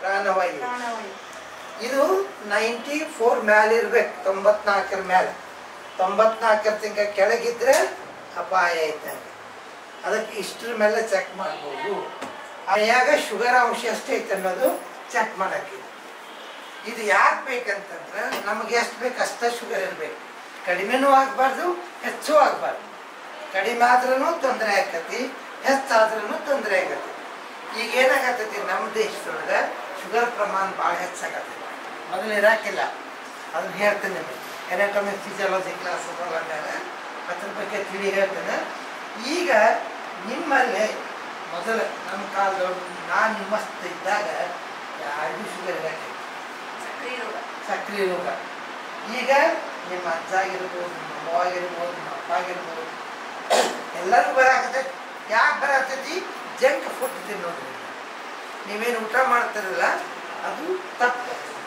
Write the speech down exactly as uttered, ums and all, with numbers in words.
ಪ್ರಾಣವಾಯು. ಇದು ninety four ಮೇಲೆ ಇರ್ಬೇಕು, ತೊಂಬತ್ನಾಲ್ಕರ ಮೇಲೆ. ತೊಂಬತ್ನಾಲ್ಕರ ತನಕ ಕೆಳಗಿದ್ರೆ ಅಪಾಯ ಐತಂಗೆ. ಅದಕ್ಕೆ ಇಷ್ಟರ ಮೇಲೆ ಚೆಕ್ ಮಾಡ್ಬೋದು. ಆಯಾಗ ಶುಗರ್ ಅಂಶ ಎಷ್ಟೈತೆ ಅನ್ನೋದು ಚೆಕ್ ಮಾಡಕ್ಕೆ. ಇದು ಯಾಕೆ ಬೇಕಂತಂದ್ರೆ ನಮಗೆ ಎಷ್ಟು ಬೇಕು ಅಷ್ಟೇ ಶುಗರ್ ಇರಬೇಕು. ಕಡಿಮೆನೂ ಆಗಬಾರ್ದು, ಹೆಚ್ಚು ಆಗಬಾರ್ದು. ಕಡಿಮೆ ಆದ್ರೂ ತೊಂದರೆ ಆಕತಿ, ಹೆಚ್ಚಾದ್ರೂ ತೊಂದರೆ ಆಗತ್ತೆ. ಈಗ ಏನಾಗತ್ತೈತಿ, ನಮ್ಮ ದೇಶದೊಳಗೆ ಶುಗರ್ ಪ್ರಮಾಣ ಭಾಳ ಹೆಚ್ಚಾಗತ್ತೆ. ಮೊದಲು ಇರಾಕಿಲ್ಲ, ಅದನ್ನ ಹೇಳ್ತೇನೆ ನಿಮಗೆ. ಎನಾಟಮಿ ಫಿಸಿಯಾಲಜಿ ಕ್ಲಾಸ್ ಅಂದಾಗ ಅದ್ರ ಬಗ್ಗೆ ತಿಳಿ ಹೇಳ್ತೇನೆ. ಈಗ ನಿಮ್ಮಲ್ಲಿ ಮೊದಲು ನಮ್ಮ ಕಾಲದೊಳಗೆ ನಾನು ನಿಮ್ಮಸ್ತ ಇದ್ದಾಗ ಯಾರಿಗೂ ಶುಗರ್ ಇರಾಕಿಲ್ಲ, ಸಕ್ರಿಯ ರೋಗ. ಈಗ ನಿಮ್ಮ ಅಜ್ಜ ಆಗಿರ್ಬೋದು, ನಿಮ್ಮ ಅವ್ವ ಆಗಿರ್ಬೋದು, ನಿಮ್ಮ ಅಪ್ಪ ಆಗಿರ್ಬೋದು, ಎಲ್ಲರೂ ಬರಾಕತ್ತೈತಿ. ಯಾಕೆ ಬರಾಕತ್ತೈತಿ? ಜಂಕ್ ಫುಡ್ ತಿನ್ನೋದ್ರಿಂದ. ನೀವೇನು ಊಟ ಮಾಡ್ತಾರಲ್ಲ ಅದು ತಪ್ಪು.